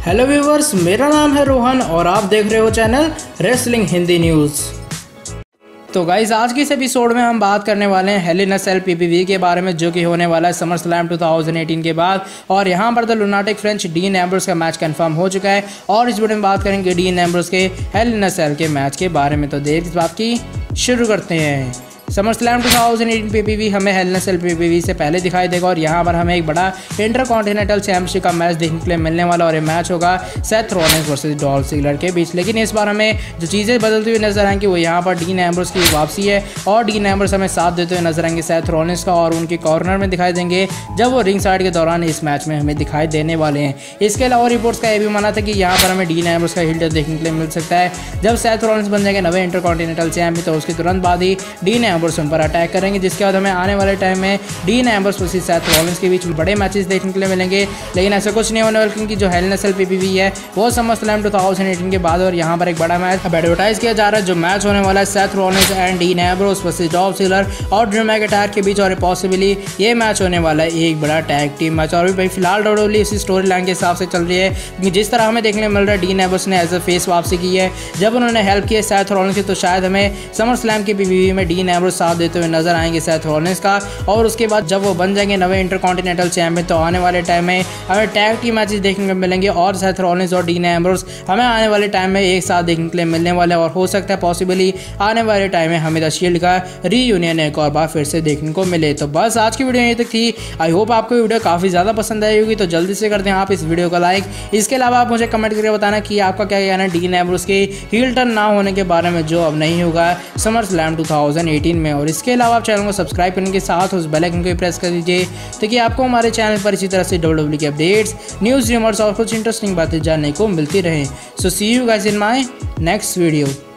Hello viewers, मेरा नाम है रोहन और आप देख रहे हो चैनल रेसलिंग हिंदी न्यूज़। तो गाइज आज की इस एपिसोड में हम बात करने वाले हैं hell in a cell PPV के बारे में, जो कि होने वाला है समर स्लैम 2018 के बाद। और यहाँ पर the lunatic fringe Dean Ambrose का मैच कंफर्म हो चुका है और इस वीडियो में बात करेंगे डीन एम्ब्रोस के हेल इन अ सेल के मैच के बारे में। तो देर इस बात की शुरू करते हैं। समर स्लैम 2018 पीपीवी हमें hell in a cell PPV से पहले दिखाई देगा और यहाँ पर हमें एक बड़ा इंटरकॉन्टिनेंटल चैंपियनशिप का मैच देखने के लिए मिलने वाला, और ये मैच होगा Seth Rollins versus Dolph Ziggler के बीच। लेकिन इस बार हमें जो चीज़ें बदलती हुई नजर आएंगी वो यहाँ पर डीन एम्ब्रोस की वापसी है और डीन एम्ब्रोस हमें साथ देते हुए नजर आएंगे सेथ रॉलिंस का, और उनके कॉर्नर में दिखाई देंगे जब वो रिंग साइड के दौरान इस मैच में हमें दिखाई देने वाले हैं। इसके अलावा रिपोर्ट्स का यह भी माना था कि यहाँ पर हमें डीन एम्ब्रोस का हिल टर्न देखने के लिए मिल सकता है जब सेथ रॉलिंस बन जाएंगे नवे इंटरकॉन्टिनेंटल चैंपियन, तो उसके तुरंत बाद ही डीन एम्ब्रोस उन पर अटैक करेंगे, जिसके बाद हमें आने वाले टाइम में Dean Ambrose versus Seth Rollins के बीच बड़े मैचेस देखने के लिए मिलेंगे। लेकिन ऐसा कुछ नहीं होने वाला, क्योंकि जो hell in a cell PPV है वो समर स्लैम 2018 के बाद, और यहाँ पर एक बड़ा मैच अब एडवर्टाइज किया जा रहा है। जो मैच होने वाला है Seth Rollins and Dean Ambrose versus Dolph Ziggler और ड्रू मैकिंटायर के बीच, और पॉसिबली ये मैच होने वाला है एक बड़ा टैग टीम मैच। और भी भाई फिलहाल डब्ल्यूडब्ल्यूई इसी स्टोरी लाइन के हिसाब से चल रही है, क्योंकि जिस तरह हमें देखने मिल रहा है डीन एम्ब्रोस ने एज अ फेस वापसी की है जब उन्होंने हेल्प किया सेथ रॉलिंस की, तो शायद हमें समर स्लैम के पीपीवी में डीन एम्ब्रोस साथ देते हुए नजर आएंगे सेथ रॉलिंस का। और उसके बाद जब वो बन जाएंगे नवे इंटरकॉन्टिनेंटल चैंपियन, तो आने वाले टाइम में हमें टैग टीम मैचेस देखने को मिलेंगे और सेथ रॉलिंस और डीन एम्ब्रोस हमें आने वाले टाइम में एक साथ देखने के लिए मिलने वाले, और हो सकता है पॉसिबली आने वाले टाइम में हमें द शील्ड का रीयूनियन एक और बार फिर से देखने को मिले। तो बस आज की वीडियो यहीं तक थी। आई होप आपको वीडियो काफ़ी ज़्यादा पसंद आई होगी, तो जल्दी से कर दें आप इस वीडियो को लाइक। इसके अलावा आप मुझे कमेंट करके बताना कि आपका क्या कहना है डीन एम्ब्रोस के हील टर्न ना होने के बारे में, जो अब नहीं होगा समर स्लैम 2018 में। और इसके अलावा आप चैनल को सब्सक्राइब करने के साथ उस बेल आइकन को प्रेस कर दीजिए, ताकि आपको हमारे चैनल पर इसी तरह से डब्ल्यूडब्ल्यूई के अपडेट्स, न्यूज़, रूमर्स और कुछ इंटरेस्टिंग बातें जानने को मिलती रहें। So see you guys in my next video.